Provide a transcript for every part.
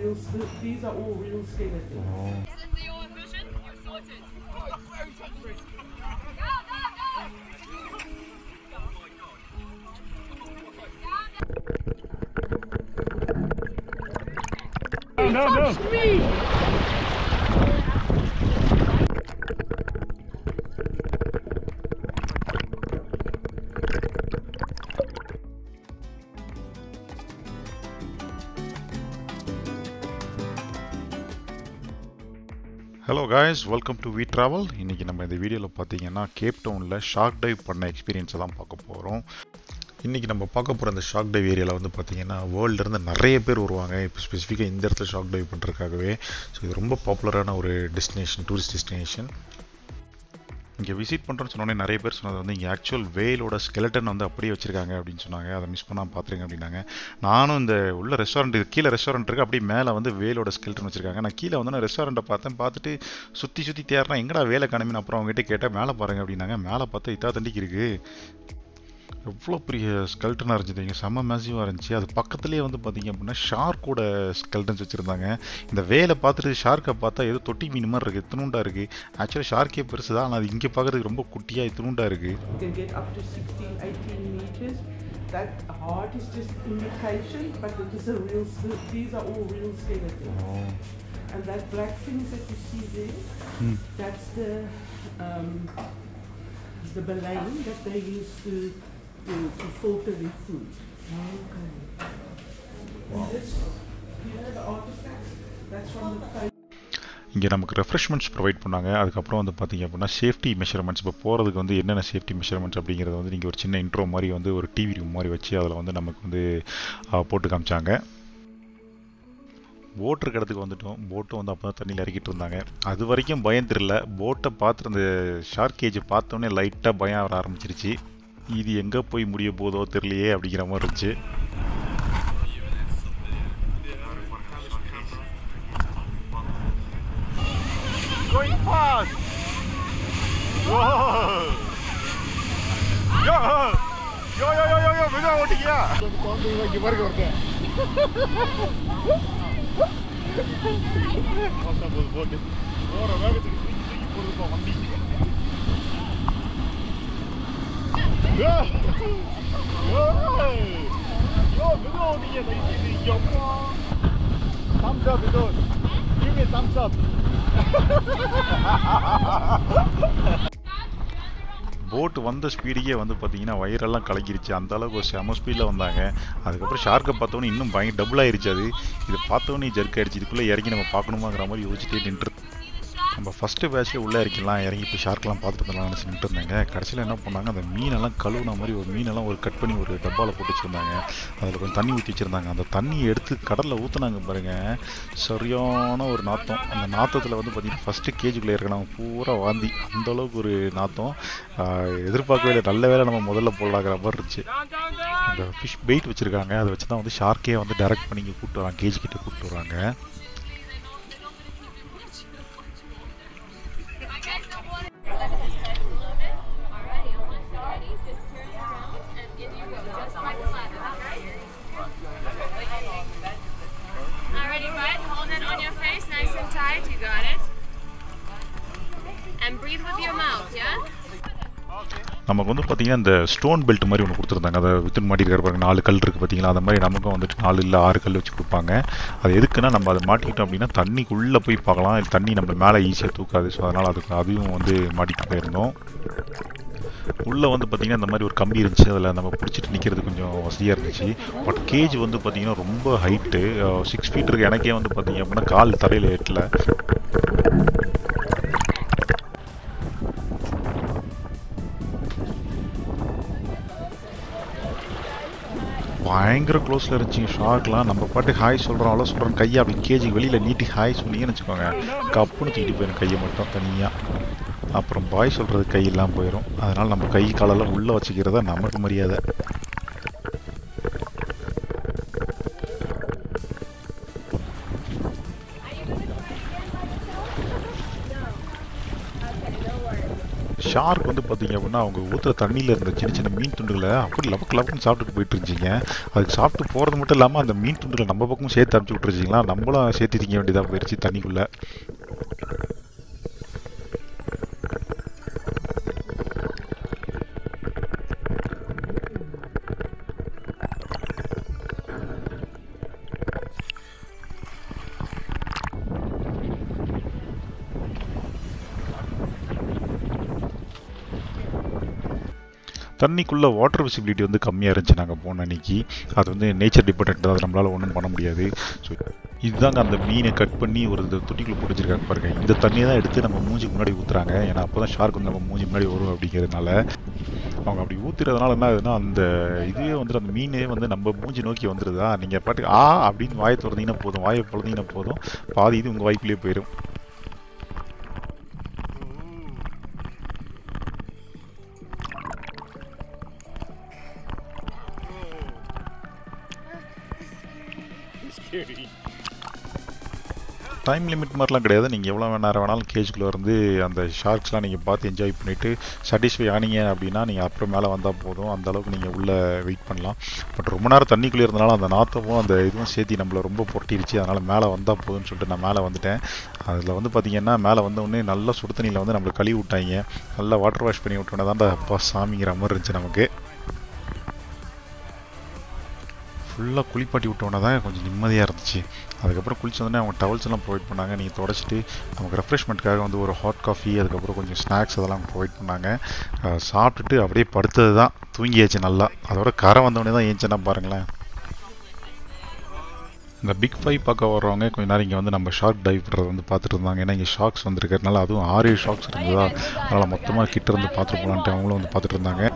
real. These are all real skeletons. Get into your vision. You're sorted. No, no. Me. Hello guys, welcome to We Travel. இன்னைக்கு நம்ம இந்த வீடியோவில் பார்த்தீங்கன்னா gap டவுனில் shark dive பண்ண எக்ஸ்பீரியன்ஸை தான் பார்க்க போகிறோம். இன்றைக்கி நம்ம பார்க்க போகிற அந்த ஷார்க் டைவ் ஏரியாவில் வந்து பார்த்திங்கன்னா வேர்ல்டுலேருந்து நிறைய பேர் வருவாங்க. இப்போ ஸ்பெசிஃபிக்காக இந்த இடத்துல ஷார்க் டைவ் பண்ணுறதுக்காகவே. ஸோ இது ரொம்ப பாப்புலரான ஒரு டெஸ்டினேஷன், டூரிஸ்ட் டெஸ்டினேஷன். இங்கே விசிட் பண்ணுறோன்னு சொன்னோன்னே நிறைய பேர் சொன்னது வந்து இங்கே ஆக்சுவல் வேலோட ஸ்கெலட்டன் வந்து அப்படியே வச்சுருக்காங்க அப்படின்னு சொன்னாங்க. அதை மிஸ் பண்ணாமல் பார்த்துருங்க அப்படின்னாங்க. நானும் இந்த உள்ள ரெஸ்டாரண்ட், இது கீழே ரெஸ்டாரண்ட் இருக்குது, அப்படியே மேலே வந்து வேலோட ஸ்கெலட்டன் வச்சுருக்காங்க. நான் கீழே வந்து நான் ரெஸ்டாரண்ட்டை பார்த்துட்டு சுற்றி தேர்னா எங்கடா வேலை காணுமின்னு அப்புறம் அவங்ககிட்ட கேட்டால் மேலே பாருங்க அப்படின்னாங்க. மேலே பார்த்தா இத்தா தண்டிக்கு இருக்குது. எவ்வளோ பெரிய ஸ்கெல்டனாக இருந்துச்சு, இங்கே செம்ம மேசிவாக இருந்துச்சு. அது பக்கத்துலேயே வந்து பார்த்திங்க அப்படின்னா ஷார்க்கோட ஸ்கெல்டன்ஸ் வச்சுருந்தாங்க. இந்த வேலை பார்த்துட்டு ஷார்க்கை பார்த்தா ஏதோ தொட்டி மீன் மாதிரி இருக்குது, இத்தினூண்டா இருக்குது. ஆக்சுவலாக ஷார்க்கே பெருசு தான், ஆனால் அது இங்கே பார்க்குறதுக்கு ரொம்ப குட்டியாக இத்தினூண்டா இருக்குது. That heart is just imitation, but it is a real. These are all real skeletons. Oh. And that black things that you see there, that's the baleen that they use to filter their food. Okay. Wow. And this, you know, the artifact, that's from the face. இங்கே நமக்கு refreshments provide பண்ணாங்க. அதுக்கப்புறம் வந்து பார்த்திங்க அப்படின்னா safety measurements, இப்போ போகிறதுக்கு வந்து என்னென்ன சேஃப்டி மெஷர்மெண்ட்ஸ் அப்படிங்கிறத வந்து நீங்கள் ஒரு சின்ன இன்ட்ரோ மாதிரி வந்து ஒரு டிவி ரூம் மாதிரி வச்சு அதில் வந்து நமக்கு வந்து போட்டு காமிச்சாங்க. போட் இருக்க இடத்துக்கு வந்துட்டோம். போட்டும் வந்து அப்போ தான் தண்ணியில் இறக்கிட்டு இருந்தாங்க. அது வரைக்கும் பயம் தெரியல. போட்டை பார்த்துட்டு அந்த ஷார்க் கேஜை பார்த்தோன்னே லைட்டாக பயம் வர ஆரம்பிச்சிருச்சு. இது எங்கே போய் முடிய போதோ தெரியலையே அப்படிங்கிற மாதிரி இருந்துச்சு. Going fast. Whoa. Yo. மெதுவா ஓட்டிக்கியா? இங்க பாருங்க ஒருத்தன். போட்டு போற வேகத்துக்கு தூக்கி போடுறப்ப வண்டி. யோ மெதுவா ஓட்டிக்கியா தயவுசெய்து. யப்பா. Thumbs up இது. Give me thumbs up. Boat வந்த ஸ்பீடுக்கே வந்து பார்த்தீங்கன்னா வயிறெல்லாம் கலக்கிருச்சு. அந்த அளவுக்கு ஒரு செம ஸ்பீடில் வந்தாங்க. அதுக்கப்புறம் ஷார்க்கை பார்த்தோன்னே இன்னும் டபுள் ஆயிடுச்சு. அது இதை பார்த்தோன்னே ஜர்க் ஆயிடுச்சு. இதுக்குள்ளே இறங்கி நம்ம பார்க்கணுமாங்கிற மாதிரி யோசிச்சுட்டே நின்று நம்ம ஃபஸ்ட்டு பேட்சில் உள்ளே இறங்கி போய் ஷார்க்கெலாம் பார்த்துட்டு வரலாம்னு நினச்சி நின்று இருந்தாங்க. கடைசியில் என்ன பண்ணாங்க, அந்த மீனெல்லாம் கழுவுன மாதிரி ஒரு மீனெல்லாம் ஒரு கட் பண்ணி ஒரு டப்பாவில் போட்டு வச்சுருந்தாங்க. அதில் கொஞ்சம் தண்ணி ஊற்றி வச்சுருந்தாங்க. அந்த தண்ணியை எடுத்து கடலில் ஊற்றுனாங்க பாருங்கள். சரியான ஒரு நாத்தம். அந்த நாத்தத்தில் வந்து பார்த்திங்கன்னா ஃபஸ்ட்டு கேஜுக்குள்ளே இருக்கிறாங்க பூரா வாந்தி. அந்தளவுக்கு ஒரு நாத்தம். எதிர்பார்க்கவே இல்லை. நல்ல வேலை நம்ம முதல்ல போடலாங்கிற மாதிரி இருந்துச்சு. அந்த ஃபிஷ் பெயிட் வச்சுருக்காங்க. அதை வச்சு தான் வந்து ஷார்க்கே வந்து டைரக்ட் பண்ணி இங்கே கூப்பிட்டு வராங்க, கேஜ் கிட்டே கூப்பிட்டு வராங்க. நமக்கு வந்து பார்த்தீங்கன்னா இந்த ஸ்டோன் பெல்ட் மாதிரி ஒன்று கொடுத்துருந்தாங்க. அதை வித்துன்னு மாட்டிருக்காரு பாருங்க. 4 கல் இருக்குது பார்த்தீங்களா, அந்த மாதிரி நமக்கும் வந்துட்டு 4 இல்லை 6 கல் வச்சு கொடுப்பாங்க. அது எதுக்குன்னா நம்ம அதை மாட்டிக்கிட்டோம் அப்படின்னா தண்ணிக்குள்ளே போய் பார்க்கலாம். தண்ணி நம்ம மேலே ஈஸியாக தூக்காது. ஸோ அதனால் அதையும் வந்து மாட்டிட்டு போயிருந்தோம். உள்ளே வந்து பார்த்திங்கன்னா இந்த மாதிரி ஒரு கம்பி இருந்துச்சு. அதில் நம்ம பிடிச்சிட்டு நிற்கிறது கொஞ்சம் வசதியாக இருந்துச்சு. பட் கேஜ் வந்து பார்த்திங்கன்னா ரொம்ப ஹைட்டு, 6 ஃபீட் இருக்குது. எனக்கே வந்து பார்த்திங்க அப்படின்னா கால் தரையில் எட்டல. பயங்கர க்ளோஸில் இருந்துச்சு ஷார்க்லாம். நம்ம பாட்டு ஹாய் சொல்கிறோம், அவ்வளோ சொல்கிறோம், கையை அப்படி கேஜுக்கு வெளியில் நீட்டி ஹாய் சொன்னீங்கன்னு வச்சுக்கோங்க, கப்புன்னு தூக்கிட்டு போயிடும் கையை மட்டும் தனியாக. அப்புறம் பாய் சொல்கிறது கையெல்லாம் போயிடும். அதனால் நம்ம கை காலெல்லாம் உள்ளே வச்சுக்கிறதா நமக்கு மரியாதை. ஷார்க் வந்து பார்த்தீங்க அப்படின்னா அவங்க ஊற்றுற தண்ணியில் இருந்த சின்ன சின்ன மீன் துண்டுகளை அப்படி லவக்கு லவக்குன்னு சாப்பிட்டுட்டு போயிட்டு இருந்துச்சிங்க. அதுக்கு சாப்பிட்டு போகிறது மட்டும் இல்லாமல் அந்த மீன் துண்டுகளை நம்ம பக்கமும் சேர்த்து அனுப்பிச்சி விட்டுருச்சிங்களா, நம்மளும் சேர்த்து திங்க வேண்டியதாக போயிடுச்சு தண்ணிக்குள்ளே. தண்ணிக்குள்ளே வாட்டர் விசிபிலிட்டி வந்து கம்மியாக இருந்துச்சு நாங்கள் போன அன்றைக்கி. அது வந்து நேச்சர் டிபெண்ட் தான், அது நம்மளால் ஒன்றும் பண்ண முடியாது. ஸோ இதுதாங்க அந்த மீனை கட் பண்ணி ஒரு தொட்டிக்குள்ளே போட்டு வச்சிருக்காங்க பாருங்க. இந்த தண்ணியை தான் எடுத்து நம்ம மூஞ்சிக்கு முன்னாடி ஊற்றுறாங்க. ஏன்னா அப்போ தான் ஷார்க் வந்து நம்ம மூஞ்சி முன்னாடி வரும் அப்படிங்கிறதுனால. அவங்க அப்படி ஊற்றுறதுனால என்ன ஆகுதுன்னா, அந்த இதுவே வந்துட்டு அந்த மீனே வந்து நம்ம மூஞ்சி நோக்கி வந்துடுதா. நீங்கள் பாட்டுக்கு அப்படின்னு வாயை திறந்தீங்கன்னா போதும், வாயை பொழுதீங்கன்னா போதும், பாதி இது உங்கள் வாய்ப்புலேயே போயிடும். டைம் லிமிட் மாதிரிலாம் கிடையாது. நீங்கள் எவ்வளோ நேரம் வேணாலும் கேஜுக்குள்ளே இருந்து அந்த ஷார்க்ஸ்லாம் நீங்கள் பார்த்து என்ஜாய் பண்ணிவிட்டு சாட்டிஸ்ஃபை ஆனீங்க அப்படின்னா நீங்கள் அப்புறம் மேலே வந்தால் போதும். அந்தளவுக்கு நீங்கள் உள்ளே வெயிட் பண்ணலாம். பட் ரொம்ப நேரம் தண்ணிக்குள்ளே இருந்தனால அந்த நாத்தமும் அந்த இதுவும் சேர்த்து நம்மளை ரொம்ப புரட்டிடுச்சு. அதனால் மேலே வந்தால் போதும்னு சொல்லிட்டு நான் மேலே வந்துட்டேன். அதில் வந்து பார்த்திங்கன்னா மேலே வந்தோடனே நல்லா சுடு தண்ணியில் வந்து நம்மளை கழுவி விட்டாங்க. நல்லா வாட்டர் வாஷ் பண்ணி விட்டோன்னே தான்டா அப்பா சாமிங்கிற மாதிரி இருந்துச்சு நமக்கு. ஃபுல்லாக குளிப்பாட்டி விட்டோன்னே தான் கொஞ்சம் நிம்மதியாக இருந்துச்சு. அதுக்கப்புறம் குளிச்சு வந்தோடனே அவங்க டவல்ஸ் எல்லாம் ப்ரொவைட் பண்ணாங்க. நீங்கள் தொடச்சிட்டு நமக்கு ரெஃப்ரெஷ்மெண்ட்டுக்காக வந்து ஒரு ஹாட் காஃபி, அதுக்கப்புறம் கொஞ்சம் ஸ்நாக்ஸ் அதெல்லாம் ப்ரொவைட் பண்ணாங்க. சாப்பிட்டுட்டு அப்படியே படுத்தது தான், தூங்கியாச்சு நல்லா. அதோட கரை வந்தோடனே தான் ஏஞ்சினா பாருங்களேன். இந்த பிக் 5 பார்க்க வர்றவங்க கொஞ்சம் நேரம் இங்கே வந்து நம்ம ஷார்க் டைவ் பண்ணுறது வந்து பார்த்துட்டு இருந்தாங்க. ஏன்னா இங்கே ஷார்க்ஸ் வந்துருக்கிறதுனால, அதுவும் 6-7 ஷார்க்ஸ் இருந்ததா, அதனால் மொத்தமாக கிட்ட இருந்து பார்த்துட்டு போகலான்ட்டு அவங்களும் வந்து பார்த்துட்டு இருந்தாங்க.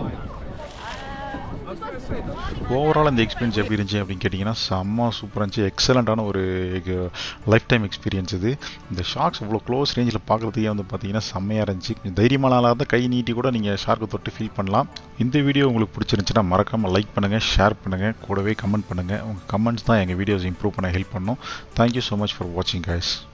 ஓவரால் இந்த எக்ஸ்பீரியன்ஸ் எப்படி இருந்துச்சு அப்படின்னு கேட்டிங்கன்னா, செம்ம சூப்பராக இருந்துச்சு. எக்ஸலண்ட்டான ஒரு லைஃப் டைம் எக்ஸ்பீரியன்ஸ் இது. இந்த ஷார்க்ஸ் இவ்வளோ க்ளோஸ் ரேஞ்சில் பார்க்குறதுக்கே வந்து பார்த்தீங்கன்னா செம்மையாக இருந்துச்சு. தைரியமான ஆளாக தான் கை நீட்டி கூட நீங்கள் ஷார்க்கை தொட்டு ஃபீல் பண்ணலாம். இந்த வீடியோ உங்களுக்கு பிடிச்சிருந்துச்சுன்னா மறக்காமல் லைக் பண்ணுங்கள், ஷேர் பண்ணுங்கள், கூடவே கமெண்ட் பண்ணுங்கள். உங்கள் கமெண்ட்ஸ் தான் எங்கள் வீடியோஸ் இம்ப்ரூவ் பண்ண ஹெல்ப் பண்ணும். தேங்க்யூ ஸோ மச் ஃபார் வாட்சிங் கைஸ்.